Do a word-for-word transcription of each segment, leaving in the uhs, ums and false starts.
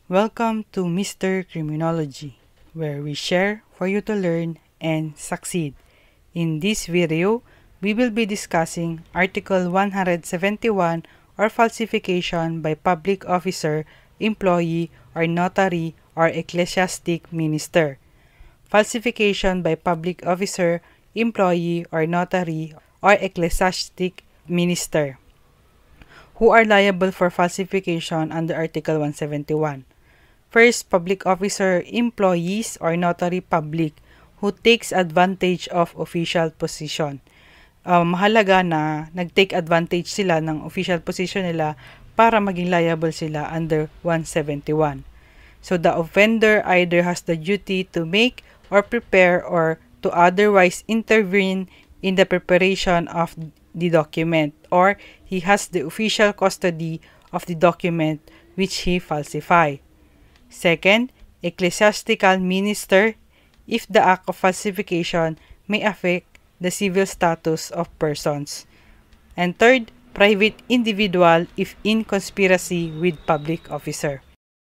Welcome to Mister Criminology, where we share for you to learn and succeed. In this video, we will be discussing Article one seventy-one or falsification by public officer, employee, or notary or ecclesiastic minister. Falsification by public officer, employee, or notary or ecclesiastic minister, who are liable for falsification under Article one seventy-one. First, public officer, employees, or notary public who takes advantage of official position. Uh, mahalaga na nag-take advantage sila ng official position nila para maging liable sila under one seventy-one. So, the offender either has the duty to make or prepare or to otherwise intervene in the preparation of the document, or he has the official custody of the document which he falsified. Second, ecclesiastical minister if the act of falsification may affect the civil status of persons. And third, private individual if in conspiracy with public officer.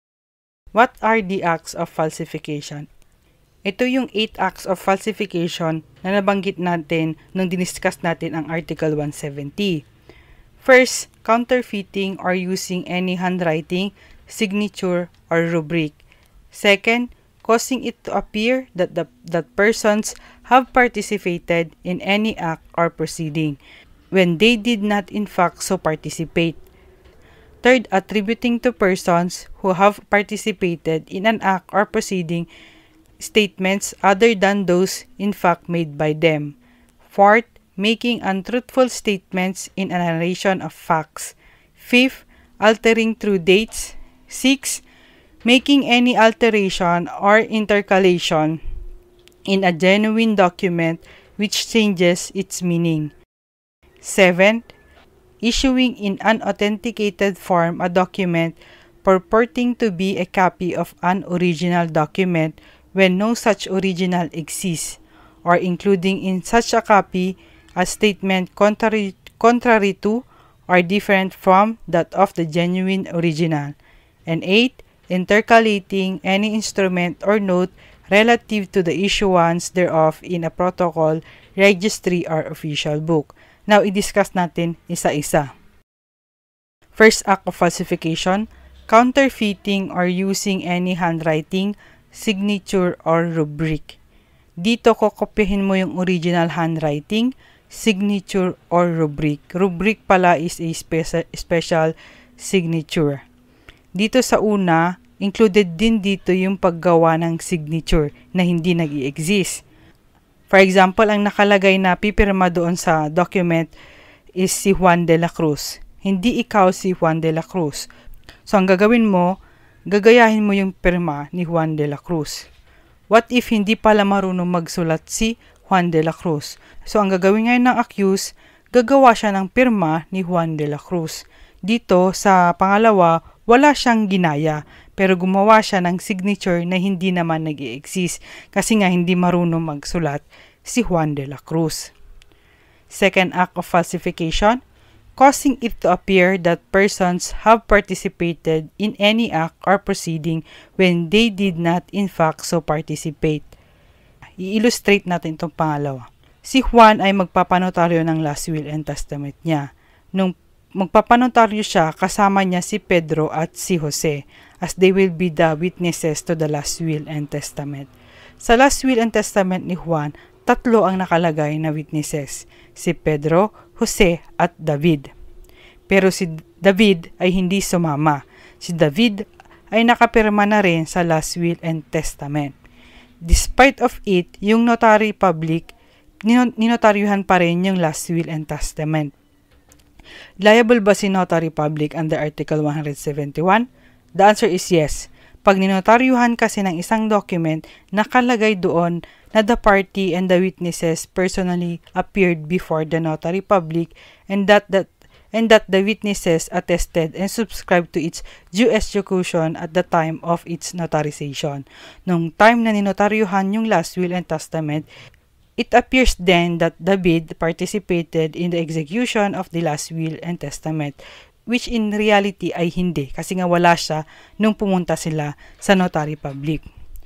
What are the acts of falsification? Ito yung eight acts of falsification na nabanggit natin nung diniscuss natin ang Article one seventy. First, counterfeiting or using any handwriting, signature, or rubric. Second, causing it to appear that the that persons have participated in any act or proceeding when they did not in fact so participate. Third, attributing to persons who have participated in an act or proceeding statements other than those in fact made by them. Fourth, making untruthful statements in a narration of facts. Fifth, altering true dates. Sixth, making any alteration or intercalation in a genuine document which changes its meaning. Seventh, issuing in an authenticated form a document purporting to be a copy of an original document when no such original exists, or including in such a copy a statement contrary, contrary to or different from that of the genuine original. And eight, intercalating any instrument or note relative to the issuance thereof in a protocol, registry, or official book. Now, i-discuss natin isa-isa. First act of falsification, counterfeiting or using any handwriting, signature, or rubric. Dito kokopyahin mo yung original handwriting, signature, or rubric. Rubric pala is a special, special signature. Dito sa una, included din dito yung paggawa ng signature na hindi nag-i-exist. For example, ang nakalagay na pipirma doon sa document is si Juan de la Cruz. Hindi ikaw si Juan de la Cruz. So, ang gagawin mo, gagayahin mo yung pirma ni Juan de la Cruz. What if hindi pala marunong magsulat si Juan de la Cruz? So, ang gagawin ngayon ng accused, gagawa siya ng pirma ni Juan de la Cruz. Dito, sa pangalawa, wala siyang ginaya, pero gumawa siya ng signature na hindi naman nag-i-exist kasi nga hindi marunong magsulat si Juan de la Cruz. Second act of falsification, causing it to appear that persons have participated in any act or proceeding when they did not in fact so participate. I-illustrate natin itong pangalawa. Si Juan ay magpapanotaryo ng last will and testament niya. Nung magpapanotaryo siya, kasama niya si Pedro at si Jose as they will be the witnesses to the last will and testament. Sa last will and testament ni Juan, tatlo ang nakalagay na witnesses, si Pedro, Jose, at David. Pero si David ay hindi sumama. Si David ay nakapirma na rin sa last will and testament. Despite of it, yung notary public, ninotaryuhan pa rin yung last will and testament. Liable ba si notary public under Article one seventy-one? The answer is yes. Pag ninotaryuhan kasi ng isang document, nakalagay doon na the party and the witnesses personally appeared before the notary public and that that and that the witnesses attested and subscribed to its due execution at the time of its notarization. Nung time na ninotaryuhan yung last will and testament, it appears then that David participated in the execution of the last will and testament which in reality ay hindi kasi nga wala siya nung pumunta sila sa notary public.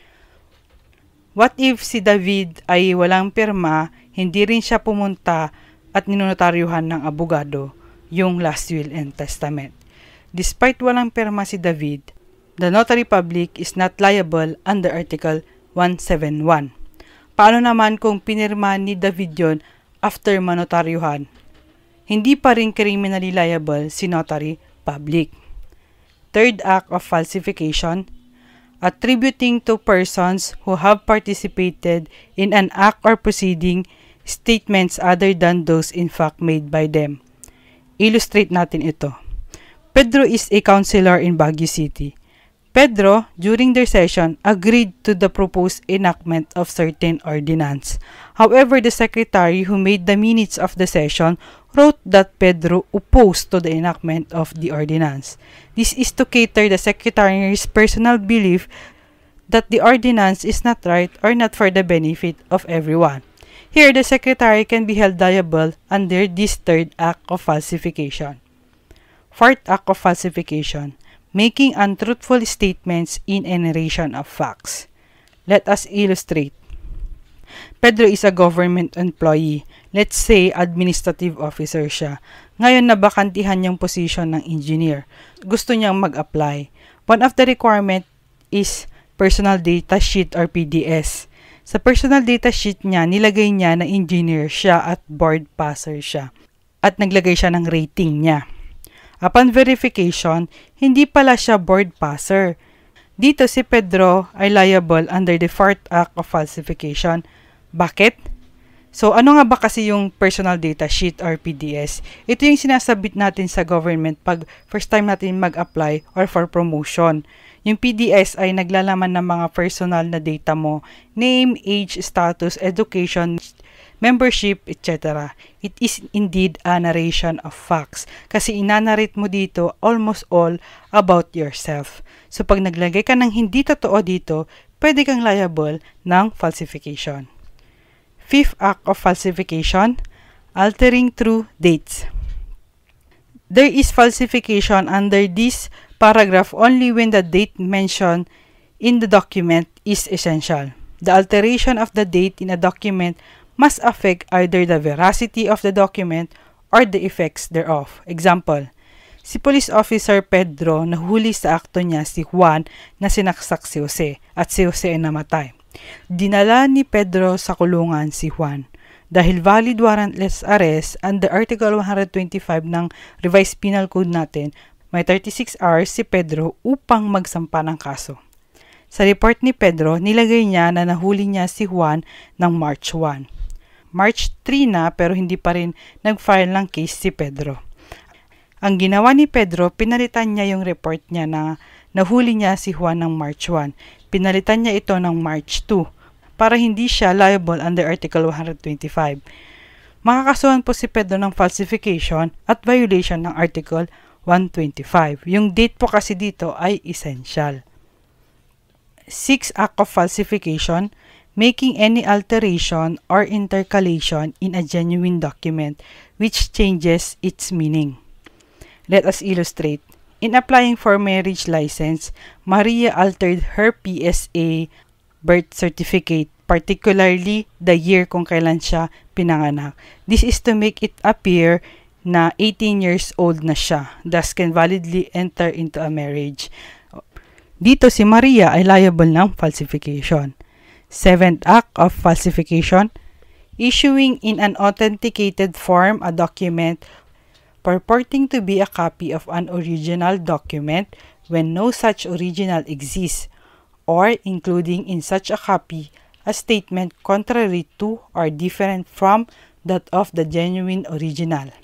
What if si David ay walang pirma, hindi rin siya pumunta at ninonotaryuhan ng abogado yung last will and testament? Despite walang pirma si David, the notary public is not liable under Article one seventy-one. Paano naman kung pinirma ni David yon after manotaryuhan? Hindi pa rin criminally liable si notary public. Third act of falsification, attributing to persons who have participated in an act or proceeding statements other than those in fact made by them. Illustrate natin ito. Pedro is a councilor in Baguio City. Pedro, during their session, agreed to the proposed enactment of certain ordinance. However, the secretary who made the minutes of the session wrote that Pedro opposed to the enactment of the ordinance. This is to cater the secretary's personal belief that the ordinance is not right or not for the benefit of everyone. Here, the secretary can be held liable under this third act of falsification. Fourth act of falsification, making untruthful statements in a narration of facts. Let us illustrate. Pedro is a government employee. Let's say, administrative officer siya. Ngayon nabakantihan yung position ng engineer. Gusto niyang mag-apply. One of the requirement is personal data sheet or P D S. Sa personal data sheet niya, nilagay niya na engineer siya at board passer siya. At naglagay siya ng rating niya. Upon verification, hindi pala siya board passer. Dito si Pedro ay liable under the fourth act of falsification. Bakit? So, ano nga ba kasi yung personal data sheet or P D S? Ito yung sinasabit natin sa government pag first time natin mag-apply or for promotion. Yung P D S ay naglalaman ng mga personal na data mo, name, age, status, education, membership, et cetera. It is indeed a narration of facts kasi inanarrate mo dito almost all about yourself. So, pag naglagay ka ng hindi totoo dito, pwede kang liable ng falsification. Fifth act of falsification, altering true dates. There is falsification under this paragraph only when the date mentioned in the document is essential. The alteration of the date in a document must affect either the veracity of the document or the effects thereof. Example, si Police Officer Pedro nahuli sa akto niya si Juan na sinaksak si Jose at si Jose ay namatay. Dinala ni Pedro sa kulungan si Juan. Dahil valid warrantless arrest under Article one twenty-five ng Revised Penal Code natin, may thirty-six hours si Pedro upang magsampa ng kaso. Sa report ni Pedro, nilagay niya na nahuli niya si Juan ng March first. March third na pero hindi pa rin nag-file ng case si Pedro. Ang ginawa ni Pedro, pinalitan niya yung report niya na nahuli niya si Juan ng March first. Pinalitan niya ito ng March second para hindi siya liable under Article one twenty-five. Makakasuhan po si Pedro ng falsification at violation ng Article one twenty-five. Yung date po kasi dito ay essential. Sixth act of falsification, making any alteration or intercalation in a genuine document which changes its meaning. Let us illustrate. In applying for marriage license, Maria altered her P S A birth certificate, particularly the year kung kailan siya pinanganak. This is to make it appear na eighteen years old na siya, thus can validly enter into a marriage. Dito si Maria ay liable ng falsification. Seventh act of falsification, issuing in an authenticated form a document purporting to be a copy of an original document when no such original exists, or including in such a copy a statement contrary to or different from that of the genuine original.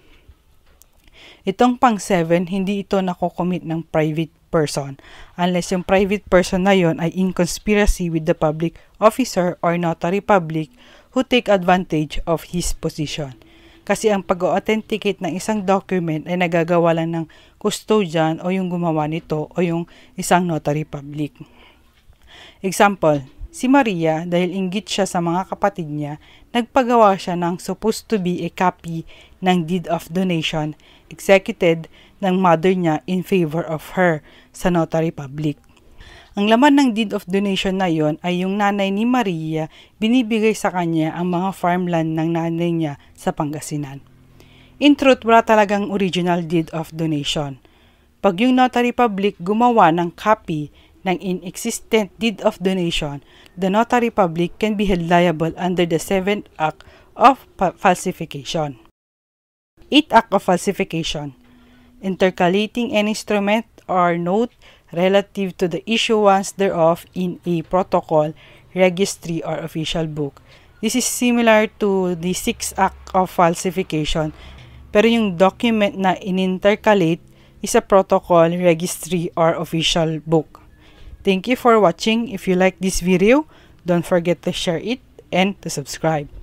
Itong pang seven, hindi ito nakocommit ng private person unless yung private person na yon ay in conspiracy with the public officer or notary public who take advantage of his position. Kasi ang pag-authenticate ng isang document ay nagagawa lang ng custodian o yung gumawa nito o yung isang notary public. Example, si Maria, dahil inggit siya sa mga kapatid niya, nagpagawa siya ng supposed to be a copy ng deed of donation executed ng mother niya in favor of her sa notary public. Ang laman ng deed of donation na yon ay yung nanay ni Maria, binibigay sa kanya ang mga farmland ng nanay niya sa Pangasinan. In truth, wala talagang original deed of donation. Pag yung notary public gumawa ng copy ng inexistent deed of donation, the notary public can be held liable under the seventh Act of Falsification. eighth Act of Falsification. Intercalating an instrument or note relative to the issuance thereof in a protocol, registry, or official book. This is similar to the sixth Act of Falsification, pero yung document na in-intercalate is a protocol, registry, or official book. Thank you for watching. If you like this video, don't forget to share it and to subscribe.